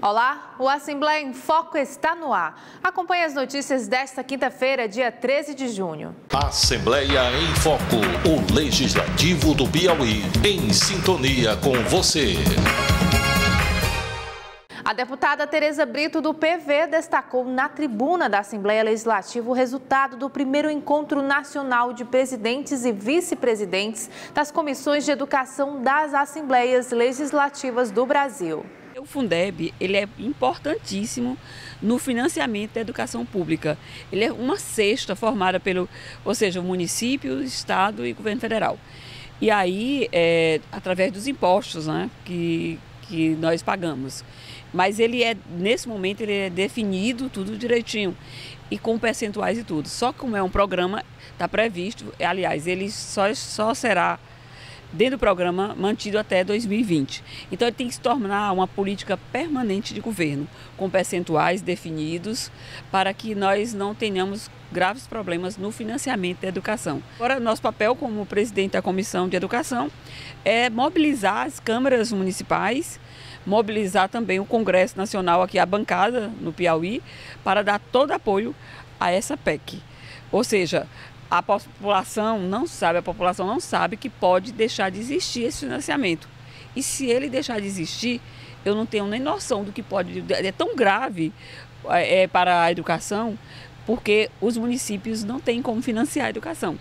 Olá, o Assembleia em Foco está no ar. Acompanhe as notícias desta quinta-feira, dia 13 de junho. Assembleia em Foco, o Legislativo do Piauí, em sintonia com você. A deputada Tereza Brito, do PV, destacou na tribuna da Assembleia Legislativa o resultado do primeiro encontro nacional de presidentes e vice-presidentes das comissões de educação das Assembleias Legislativas do Brasil. O Fundeb, ele é importantíssimo no financiamento da educação pública. Ele é uma cesta formada ou seja, o município, o estado e o governo federal. E aí, através dos impostos, né, que nós pagamos. Mas nesse momento, ele é definido tudo direitinho e com percentuais e tudo. Só que como é um programa, está previsto, aliás, ele só será dentro do programa mantido até 2020. Então, ele tem que se tornar uma política permanente de governo, com percentuais definidos, para que nós não tenhamos graves problemas no financiamento da educação. Agora, nosso papel como presidente da Comissão de Educação é mobilizar as câmaras municipais, mobilizar também o Congresso Nacional, aqui a bancada no Piauí, para dar todo apoio a essa PEC. Ou seja, a população não sabe que pode deixar de existir esse financiamento. E se ele deixar de existir, eu não tenho nem noção do que pode... É tão grave para a educação, porque os municípios não têm como financiar a educação.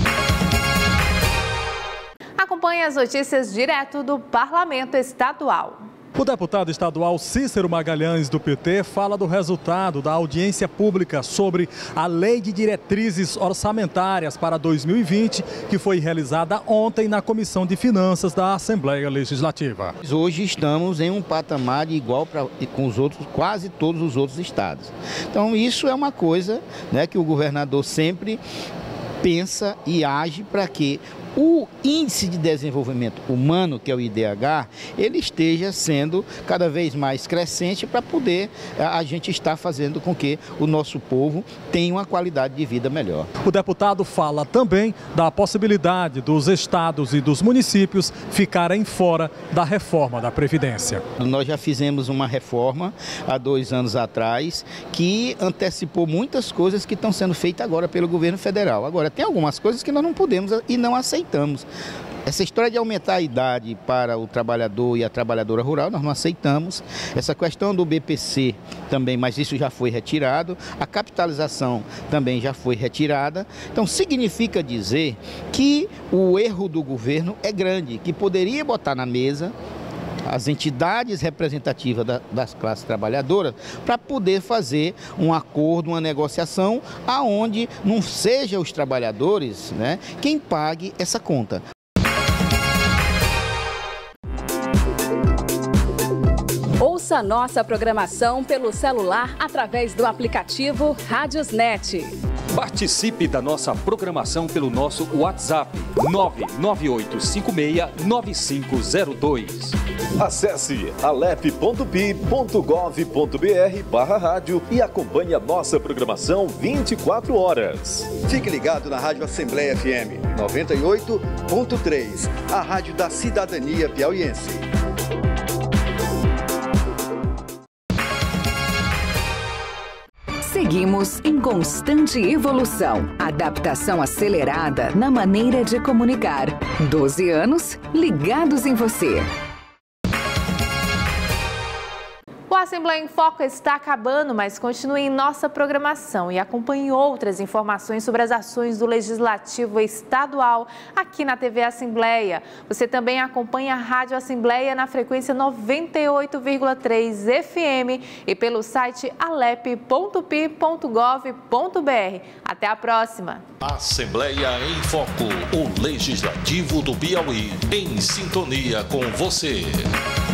Acompanhe as notícias direto do Parlamento Estadual. O deputado estadual Cícero Magalhães, do PT, fala do resultado da audiência pública sobre a Lei de Diretrizes Orçamentárias para 2020, que foi realizada ontem na Comissão de Finanças da Assembleia Legislativa. Hoje estamos em um patamar igual com os outros, quase todos os outros estados. Então isso é uma coisa, né, que o governador sempre pensa e age para que o Índice de Desenvolvimento Humano, que é o IDH, ele esteja sendo cada vez mais crescente para poder a gente estar fazendo com que o nosso povo tenha uma qualidade de vida melhor. O deputado fala também da possibilidade dos estados e dos municípios ficarem fora da reforma da Previdência. Nós já fizemos uma reforma há 2 anos atrás que antecipou muitas coisas que estão sendo feitas agora pelo governo federal. Agora, tem algumas coisas que nós não podemos e não aceitamos. Essa história de aumentar a idade para o trabalhador e a trabalhadora rural, nós não aceitamos. Essa questão do BPC também, mas isso já foi retirado. A capitalização também já foi retirada. Então, significa dizer que o erro do governo é grande, que poderia botar na mesa as entidades representativas das classes trabalhadoras para poder fazer um acordo, uma negociação, aonde não seja os trabalhadores, né, quem pague essa conta. Ouça nossa programação pelo celular através do aplicativo Rádiosnet. Participe da nossa programação pelo nosso WhatsApp 998569502. Acesse alep.pi.gov.br/rádio e acompanhe a nossa programação 24 horas. Fique ligado na Rádio Assembleia FM 98.3, a rádio da cidadania piauiense. Seguimos em constante evolução, adaptação acelerada na maneira de comunicar. 12 anos ligados em você. O Assembleia em Foco está acabando, mas continue em nossa programação e acompanhe outras informações sobre as ações do Legislativo Estadual aqui na TV Assembleia. Você também acompanha a Rádio Assembleia na frequência 98,3 FM e pelo site alep.pi.gov.br. Até a próxima! Assembleia em Foco, o Legislativo do Piauí, em sintonia com você.